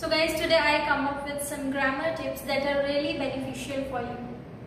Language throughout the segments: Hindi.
So guys, today I come up with some grammar tips that are really beneficial for you.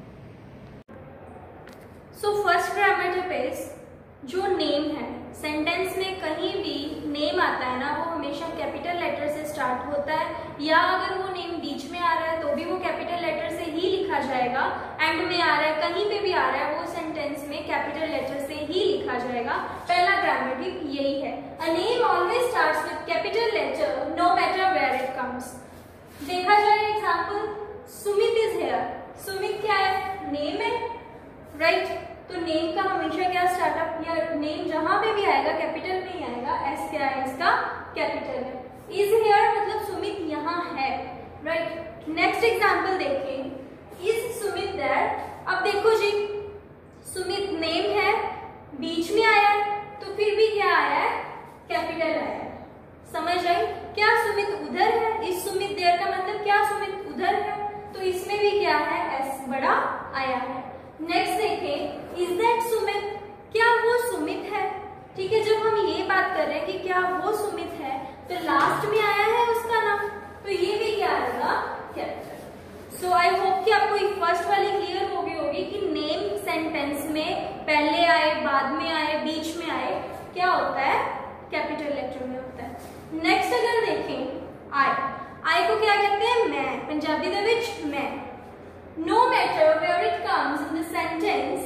So first grammar tip is जो नेम है, सेंटेंस में कहीं भी नेम आता है ना, वो हमेशा कैपिटल लेटर से स्टार्ट होता है, या अगर वो नेम बीच में आ रहा है तो भी वो कैपिटल लेटर से ही लिखा जाएगा, एंड में आ रहा है, कहीं पे भी आ रहा है, वो सेंटेंस में कैपिटल लेटर से ही लिखा जाएगा। पहला ग्रामर टिप यही है, a name always starts with capital letter no matter where it comes. देखा जाए example, Sumit is here. Sumit क्या है? नेम है, राइट? तो नेम का हमेशा क्या स्टार्टअप, या नेम जहां पे भी आएगा कैपिटल में ही आएगा। एस क्या है? इसका कैपिटल है। इज हियर मतलब सुमित यहाँ है, राइट? नेक्स्ट एग्जांपल देखें, इज सुमित देयर। अब देखो जी, सुमित नेम है, बीच में आया है, तो फिर भी क्या आया है? कैपिटल आया है। समझ आई? क्या सुमित उधर है? इज सुमित देयर का मतलब क्या सुमित उधर है, तो इसमें भी क्या है? एस बड़ा आया है। नेक्स्ट देखें, इज दैट सुमित, क्या वो सुमित है? ठीक है, जब हम ये बात कर रहे हैं कि क्या वो सुमित है, तो लास्ट में आया है उसका नाम, तो ये भी क्या आएगा? कैपिटल। सो आई होप कि आपको फर्स्ट वाली क्लियर हो गई होगी कि नेम सेंटेंस में पहले आए, बाद में आए, बीच में आए, क्या होता है? कैपिटल लेटर में होता है। नेक्स्ट अगर देखें, आई को क्या कहते हैं? मैं, पंजाबी दे विच मैं। No matter where it comes in the sentence,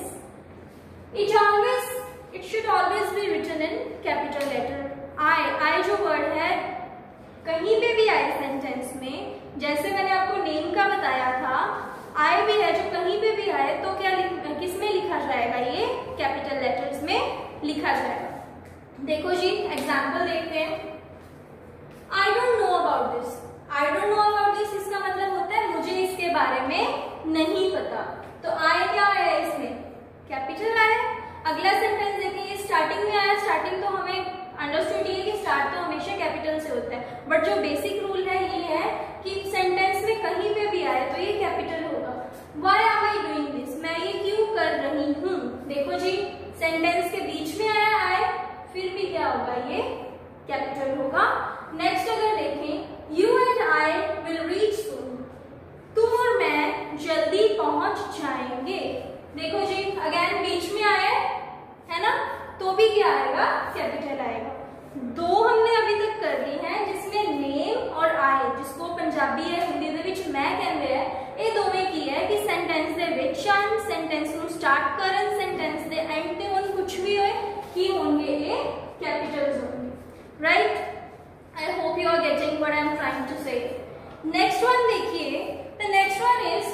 it should always be written in capital letter. I जो word है, कहीं पे भी आए सेंटेंस में, जैसे मैंने आपको नेम का बताया था, I भी है जो कहीं पे भी आए तो क्या किस में लिखा जाएगा? ये कैपिटल लेटर्स में लिखा जाएगा। देखो जी, एग्जाम्पल देखते हैं। I don't know about this. I don't know about this इसका मतलब होता है मुझे इसके बारे में नहीं पता। तो आई क्या आया इसमें? कैपिटल आया। अगला सेंटेंस देखिए, ये स्टार्टिंग में आया। स्टार्टिंग तो हमें अंडरस्टूड है कि स्टार्ट तो हमेशा कैपिटल से होता है, बट जो बेसिक रूल है ये है कि सेंटेंस में कहीं पे भी आए तो ये कैपिटल होगा। Why am I doing this, मैं ये क्यों कर रही हूँ? देखो जी, सेंटेंस के बीच में आया आए, फिर भी क्या होगा? ये कैपिटल होगा। नेक्स्ट अगर देखें, you and I will reach soon, तुम और मैं जल्दी पहुंच जाएंगे। देखो जी, अगेन बीच में आया है ना, तो भी क्या आएगा? कैपिटल आएगा। दो हमने अभी तक कर ली हैं, जिसमें नेम और आई, जिसको पंजाबी है हिंदी दे विच मैं कहते हैं, ये दोवें की है कि सेंटेंस दे विच आन, सेंटेंस ਨੂੰ स्टार्ट करन, सेंटेंस दे एंड ते हुन कुछ भी होए की होंगे, ये कैपिटल्स होंगे, right? I hope you are getting what I am trying to say. Next one देखिए, the next one is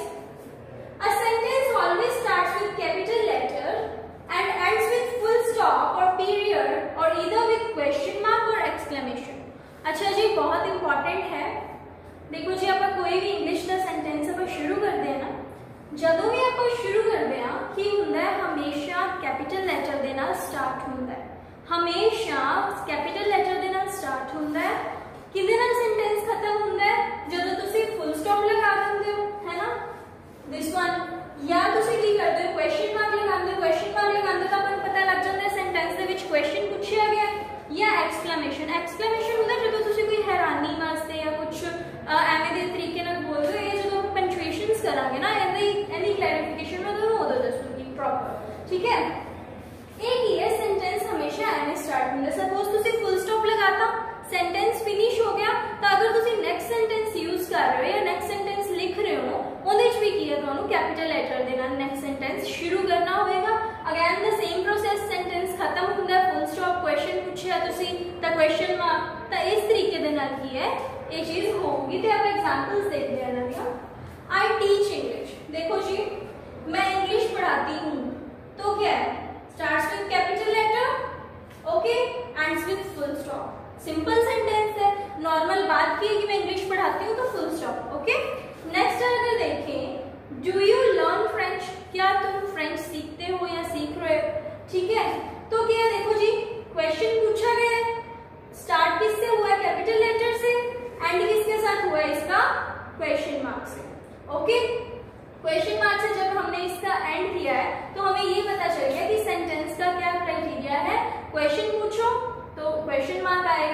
a sentence always starts with capital letter and ends with full stop or period or either with question mark or exclamation। अच्छा जी, बहुत इंपॉर्टेंट है। देखो जी, आप कोई भी इंग्लिश का सेंटेंस आप शुरू करते हैं ना, ਜਦੋਂ भी आप शुरू करते हैं की ਹੁੰਦਾ है हमेशा कैपिटल लेटर ਦੇ ਨਾਲ स्टार्ट ਹੁੰਦਾ है, हमेशा कैपिटल लेटर ਦੇ ਨਾਲ स्टार्ट ਹੁੰਦਾ है। किदे नाल सेंटेंस खत्म ਹੁੰਦਾ है? ਜਦੋਂ ਤੁਸੀਂ फुल स्टॉप लगा ਦਿੰਦੇ हो, है ना, दिस वन, या ਤੁਸੀਂ ਕੀ ਕਰਦੇ ਹੋ? क्वेश्चन मार्क लगाते हो। क्वेश्चन मार्क लगाते हो तो अपन पता लग जाता है सेंटेंस ਦੇ ਵਿੱਚ क्वेश्चन पूछा गया, या एक्सक्लेमेशन। एक्सक्लेमेशन ਹੁੰਦਾ ਜਦੋਂ ਤੁਸੀਂ ਕੋਈ ਹੈਰਾਨੀ ਵਾਸਤੇ ਜਾਂ ਕੁਝ ਐਵੇਂ ਦੇ ਤਰੀਕੇ ਨਾਲ ਬੋਲਦੇ ਹੋ। ਇਹ ਜਦੋਂ ਪੰਚੁਏशंस ਕਰਾਂਗੇ ਨਾ, ਇਹਦੀ क्लैरिफिकेशन मैं ਤੁਹਾਨੂੰ ਉਦੋਂ ਦੱਸੂਗੀ प्रॉपर, ठीक है? एक ही है, सेंटेंस हमेशा एवें स्टार्ट ਹੁੰਦਾ। सपोज ਤੁਸੀਂ फुल स्टॉप लगाता, सेंटेंस फिनिश हो गया, तो अगर तुसी नेक्स्ट सेंटेंस यूज कर रहे हो या नेक्स्ट सेंटेंस लिख रहे हो, ਉਹਦੇ ਵਿੱਚ ਵੀ ਕੀ ਹੈ, ਤੁਹਾਨੂੰ कैपिटल लेटर ਦੇ ਨਾਲ नेक्स्ट सेंटेंस शुरू करना होगा। Again the same process, sentence खत्म ਹੁੰਦਾ है, फुल स्टॉप, क्वेश्चन पूछਿਆ ਤੁਸੀਂ ਤਾਂ क्वेश्चन मार्क, ਤਾਂ ਇਸ ਤਰੀਕੇ ਦੇ ਨਾਲ ਕੀ ਹੈ ਇਹ ਚੀਜ਼ ਹੋਊਗੀ। ਤੇ ਆਪਾਂ एग्जांपल्स देखते हैं ना। I teach English. देखो जी, मैं इंग्लिश पढ़ाती हूँ, तो क्या है? Starts with capital letter, okay, ends with full stop. Simple sentence है, नॉर्मल बात की है कि मैं इंग्लिश पढ़ाती हूँ, तो फुल स्टॉप, ओके। नेक्स्ट अगर देखें, डू यू लर्न फ्रेंच, क्या तुम फ्रेंच सीखते हो या सीख रहे हो? ठीक है, तो क्या है? देखो जी, क्वेश्चन पूछा गया है, स्टार्ट किससे हुआ है? कैपिटल लेटर से, एंड किसके साथ हुआ है? इसका क्वेश्चन मार्क से, ओके। क्वेश्चन मार्क से जब हमने इसका एंड किया है, तो हमें ये पता चल गया कि सेंटेंस का क्या क्राइटेरिया है। क्वेश्चन पूछो तो क्वेश्चन मार्क आएगा,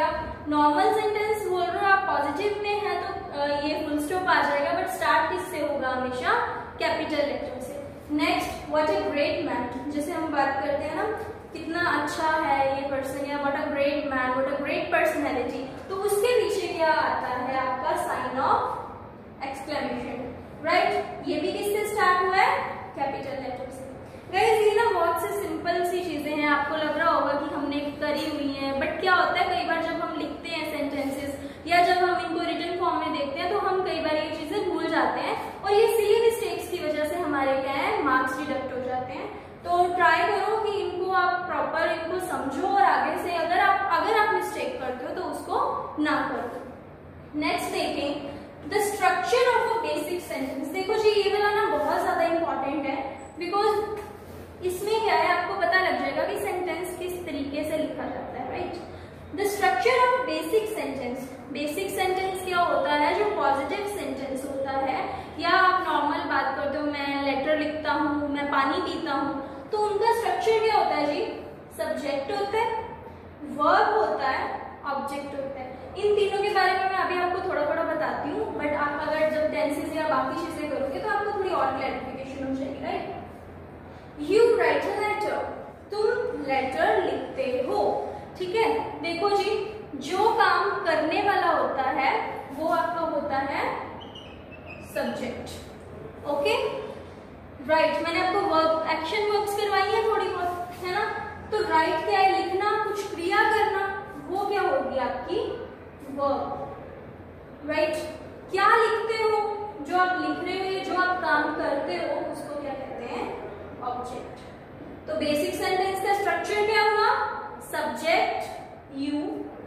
नॉर्मल सेंटेंस बोल रहे हो आप, पॉजिटिव में है तो ये फुल स्टॉप आ जाएगा, बट स्टार्ट किससे होगा? हमेशा कैपिटल लेटर से। Next, what a great man, जैसे हम बात करते हैं ना कितना अच्छा है ये पर्सन, या what a great man, what a great personality, तो उसके पीछे क्या आता है आपका? Sign of exclamation, right. ये भी किससे स्टार्ट हुआ है? कैपिटल लेटर से। गाइस ये ना बहुत से सिंपल सी चीजें हैं, आपको लग रहा होगा कि हमने करी हुई हैं, बट क्या होता है कई बार जब हम लिखते हैं सेंटेंसेस या जब हम इनको रिटन फॉर्म में देखते हैं तो हम कई बार ये चीजें भूल जाते हैं, और ये सिली मिस्टेक्स की वजह से हमारे क्या है? मार्क्स डिडक्ट हो जाते हैं। तो ट्राई करो कि इनको आप प्रॉपर इनको समझो, और आगे से अगर आप मिस्टेक करते हो तो उसको ना करो। नेक्स्ट देखें, the structure of a basic sentence. देखो जी ये वाला ना बहुत ज्यादा इंपॉर्टेंट है, बिकॉज इसमें क्या है आपको पता लग जाएगा कि सेंटेंस किस तरीके से लिखा जाता है, right. The structure of basic sentence. Basic sentence क्या होता है? जो पॉजिटिव सेंटेंस होता है, या आप नॉर्मल बात करते हो मैं लेटर लिखता हूँ, मैं पानी पीता हूँ, तो उनका स्ट्रक्चर क्या होता है जी? सब्जेक्ट होता है, वर्ब होता है, ऑब्जेक्ट होता है। इन तीनों के बारे में मैं अभी आपको थोड़ा थोड़ा बताती हूँ, बट आप अगर जब टेंसेस या बाकी चीजें करोगे तो आपको थोड़ी और क्लैरिफिकेशन हो जाएगी, right. You write a letter, तुम लेटर लिखते हो, ठीक है। देखो जी जो काम करने वाला होता है वो आपका होता है सब्जेक्ट, ओके, राइट। मैंने आपको वर्ब एक्शन वर्ब्स करवाई है थोड़ी बहुत, है ना। तो राइट क्या है? लिखना, कुछ क्रिया करना, वो क्या होगी आपकी? Verb, right. क्या लिखते हो? जो आप लिख रहे हो, जो आप काम करते हो उसको क्या कहते हैं? ऑब्जेक्ट। तो बेसिक सेंटेंस का स्ट्रक्चर क्या हुआ? Subject you,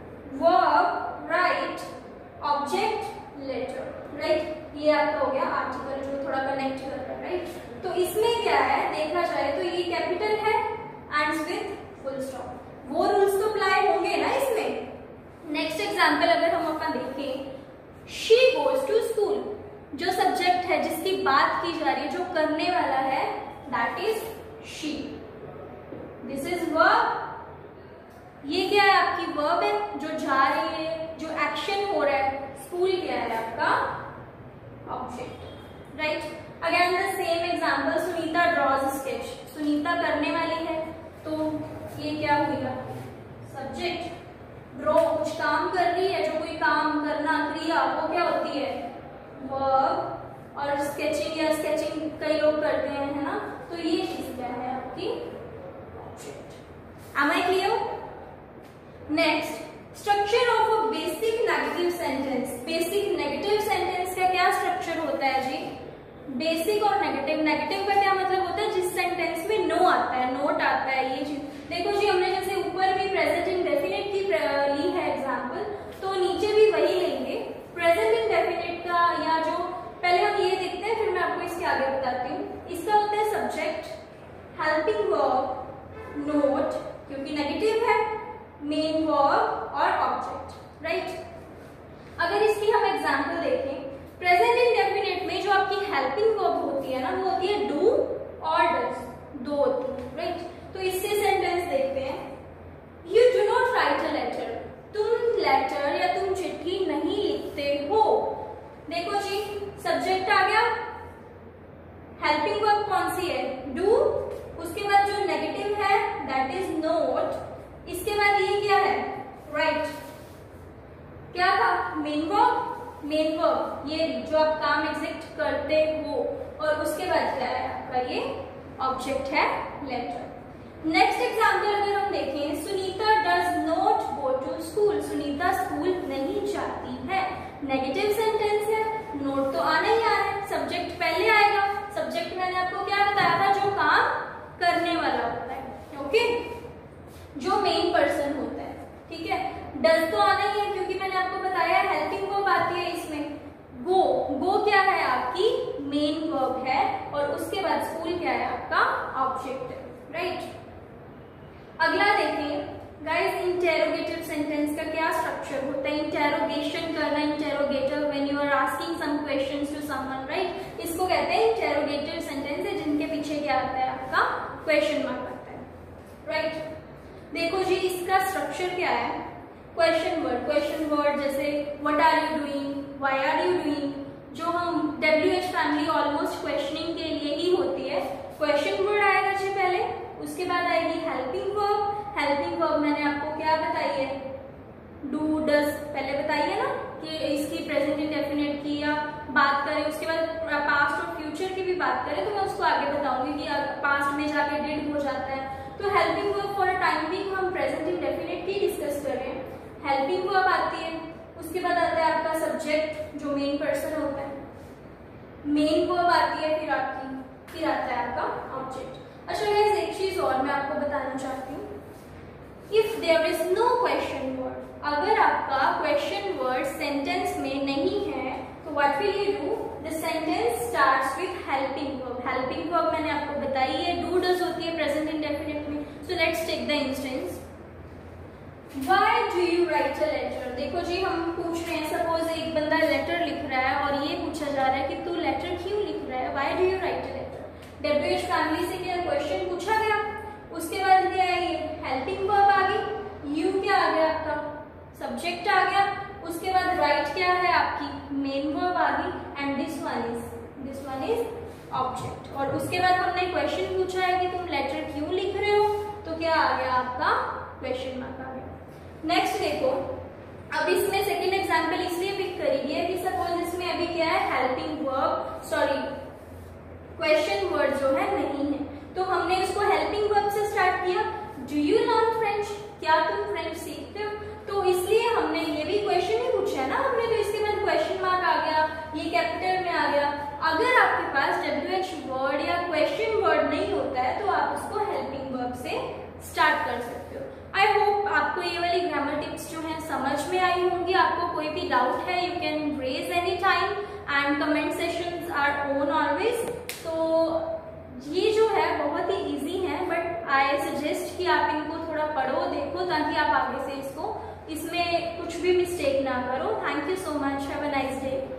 verb write, object letter, right. ये आपका हो गया आर्टिकल जो थोड़ा कनेक्ट कर रहा है, राइट। तो इसमें क्या है देखा जाए तो ये कैपिटल है, एंड्स विद फुल स्टॉप, वो रूल्स तो अप्लाई होंगे ना इसमें। नेक्स्ट एग्जांपल अगर हम अपना देखें, शी गोज टू स्कूल, जो सब्जेक्ट है जिसकी बात की जा रही है, जो करने वाला है, that is she. This is verb, ये क्या है? आपकी वर्ब है जो जा रही है, जो एक्शन हो रहा है। स्कूल क्या है? आपका object, right. Again the same example, Sunita draws sketch, Sunita करने वाली है तो ये क्या हुआ? सब्जेक्ट। ड्रॉ कुछ काम कर रही है, जो कोई काम करना क्रिया, वो क्या होती है? वर्ब। और स्केचिंग या स्केचिंग कई लोग करते हैं, है ना, तो ये चीज क्या है? आपकी object. Am I clear? Next, structure of a basic negative sentence. Basic negative sentence का क्या स्ट्रक्चर होता है जी? बेसिक और नेगेटिव। नेगेटिव का क्या मतलब होता है? जिस सेंटेंस में नो आता है, नोट आता है, ये चीज। देखो जी हमने जैसे ऊपर भी प्रेजेंट इंडेफिनिट की ली है एग्जांपल, तो नीचे भी वही लेंगे। प्रेजेंट इंडेफिनिट का, या जो पहले हम ये देखते हैं फिर मैं आपको इसके आगे बताती हूँ। इसका होता है सब्जेक्ट, हेल्पिंग वर्ब, नोट क्योंकि नेगेटिव है, मेन वर्ब और ऑब्जेक्ट, राइट। अगर इसकी हम एग्जांपल देखें, प्रेजेंट इंडेफिनिट में जो आपकी हेल्पिंग वर्ब होती है ना, वो होती है डू और डज, दो होती है, राइट। तो इससे सेंटेंस देखते हैं, you do not write a letter, तुम लेटर या तुम चिट्ठी नहीं लिखते हो। देखो जी सब्जेक्ट आ गया, हेल्पिंग वर्ब कौन सी है? डू, उसके बाद जो नेगेटिव है दैट इज नोट, इसके बाद ये क्या है? राइट। क्या था? मेन वर्ब, मेन वर्ब ये जो आप काम एग्जीक्यूट करते हो, और उसके बाद क्या है आपका? ये ऑब्जेक्ट है लेटर। नेक्स्ट एग्जांपल अगर हम देखें, Sunita does not go to school, Sunita school नहीं जाती है। नेगेटिव सेंटेंस है, नोट तो आना ही आना है, सब्जेक्ट पहले आएगा। सब्जेक्ट मैंने आपको क्या बताया था? जो काम करने वाला होता है, ओके, जो मेन पर्सन होता है, ठीक है। डज तो आना ही है क्योंकि मैंने आपको बताया हेल्पिंग वर्ब आती है इसमें। गो, गो क्या है? आपकी मेन वर्ब है, और उसके बाद स्कूल क्या है? आपका ऑब्जेक्ट है, राइट। अगला देखें गाइस, इंटेरोगेटिव सेंटेंस का क्या स्ट्रक्चर होता है? इंटेरोगेशन करना, interrogative, when you are asking some questions to someone, right, इसको कहते हैं इंटेरोगेटिव सेंटेंस है, जिनके पीछे क्या आता है? आपका क्वेश्चन मार्क आता है, राइट। देखो जी इसका स्ट्रक्चर क्या है? क्वेश्चन वर्ड जैसे what are you doing, why are you doing, जो हम WH फैमिली ऑलमोस्ट क्वेश्चनिंग के लिए ही होती है। क्वेश्चन वर्ड आएगा जी पहले, उसके बाद आएगी हेल्पिंग वर्ब। हेल्पिंग वर्ब मैंने आपको क्या बताई है, डू डज पहले बताइए ना कि इसकी प्रेजेंट इंडेफिनिट की या बात करें, उसके बाद पास्ट और फ्यूचर की भी बात करें तो मैं उसको आगे बताऊंगी कि पास्ट में जाके डिड हो जाता है। तो helping verb for a time भी हम प्रेजेंट इंडेफिनिट की डिस्कस कर रहे हैं। हेल्पिंग वर्ब आती है, उसके बाद आता है आपका सब्जेक्ट जो मेन पर्सन होता है, मेन वर्ब आती है, फिर आता है आपका ऑब्जेक्ट। अच्छा गाइस, एक चीज और मैं आपको बताना चाहती हूँ, if there is no question word, अगर आपका क्वेश्चन वर्ड सेंटेंस में नहीं है तो what will you do, the sentence starts with helping verb. Helping verb मैंने आपको बताई है, डू डज होती है प्रेजेंट इंडेफिनिट में। So let's take the instance, why do you write a letter. देखो जी, हम पूछ रहे हैं, सपोज एक बंदा लेटर लिख रहा है और ये पूछा जा रहा है कि तू लेटर क्यों लिख रहा है, why do you write a letter. WH family से क्या क्वेश्चन पूछा गया, उसके बाद क्या है, हेल्पिंग वर्ब आ गई, यू क्या आ गया आपका सब्जेक्ट आ गया, उसके बाद राइट क्या है आपकी मेन वर्ब आ गई, and this one is object. और उसके बाद हमने क्वेश्चन पूछा है कि तुम लेटर क्यों लिख रहे हो, तो क्या आ गया आपका क्वेश्चन मार्क आ गया। नेक्स्ट देखो, अब इसमें सेकेंड एग्जाम्पल इसलिए पिक करी है कि सपोज इसमें अभी क्या है, हेल्पिंग वर्ब क्वेश्चन वर्ड जो है नहीं है, तो हमने इसको हेल्पिंग वर्ब से स्टार्ट किया। डू यू लर्न फ्रेंच, क्या तुम फ्रेंच सीखते हो, तो इसलिए हमने ये भी क्वेश्चन ही पूछा है ना हमने, तो इसके बाद क्वेश्चन मार्क आ गया, ये कैपिटल में आ गया। अगर आपके पास WH वर्ड या क्वेश्चन वर्ड नहीं होता है तो आप उसको हेल्पिंग वर्ब से स्टार्ट कर सकते हो। आई होप आपको ये वाली ग्रामर टिप्स जो है समझ में आई होंगी। आपको कोई भी डाउट है, you can raise any time and comment sessions are on always. तो ये जो है बहुत ही इजी है, बट आई सजेस्ट कि आप इनको थोड़ा पढ़ो, देखो, ताकि आप आगे से इसमें कुछ भी मिस्टेक ना करो। Thank you so much, have a nice day.